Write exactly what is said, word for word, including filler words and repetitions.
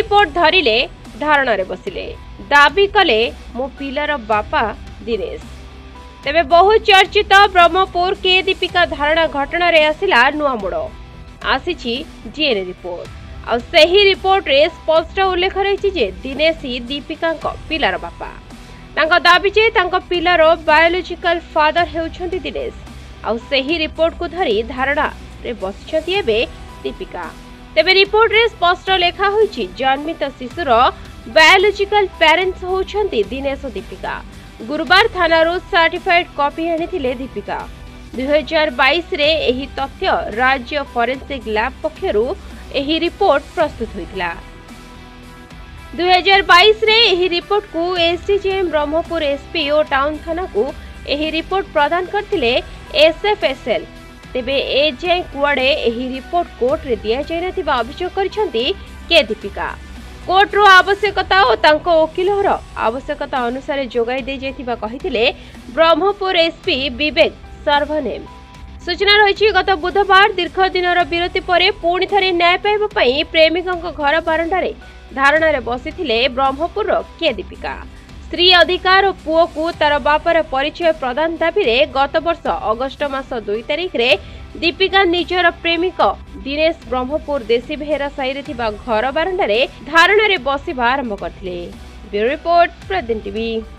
Report धरिले धारणा रे बसिले दाबी कले मो पिलार बापा दिनेश। तेबे बहु चर्चित ब्रह्मपुर के दीपिका धारणा घटना रे आसिला नुआ मोड़ आसीची डीएनए रिपोर्ट आ सही रिपोर्ट रे स्पष्ट उल्लेख रही जे दिनेश ही दीपिका पिलार बापा। तांका दाबी जे तांका पिलार बायोलॉजिकल फादर हेउछंती दिनेश आ सही रिपोर्ट को धरी धारणा रे बसिछंती एबे दीपिका। तेबे रिपोर्ट रे स्पष्ट लेखा होईची जन्मित शिशुर बायोलॉजिकल पेरेंट्स होउछंती दिनेश और दीपिका। गुरुवार थानारू सर्टिफाइड कॉपी आनिथिले दीपिका। दुई हजार बाईस रे एही तथ्य राज्य फॉरेंसिक लैब पक्षरु एही रिपोर्ट प्रस्तुत होइतिला। दुई हजार बाईस रे एही रिपोर्ट को एसडीजेएम ब्रह्मपुर एसपी और टाउन थाना को एही रिपोर्ट प्रदान करथिले एसएफएसएल। तेबे ए जे कुआडे एही रिपोर्ट कोर्ट रे दिया जाय नथिबा अभियोग करछंती के दीपिका। कोर्ट रो आवश्यकता और तांको वकीलर आवश्यकता अनुसार जोगाई दे जेथिबा कहिथिले ब्रह्मपुर एसपी विवेक सर्वनेम। सूचना रही गत बुधवार दीर्घ दिनर विरति पर पुणी थे न्याय पाइबा पई प्रेमिका घर बारंडारे धारणा रे बसिथिले ब्रह्मपुर के दीपिका। स्त्री अधिकार और पुओ को तार बापर परिचय प्रदान दाबी रे गत वर्ष अगस्ट मास दुई तारिख रे दीपिका निजर प्रेमिक दिनेश ब्रह्मपुर देशी बेहेरा साई रे थिबा घर बारंडारे धारणा रे बसिबा आरंभ करथिले। ब्यूरो रिपोर्ट प्रदेन टीवी।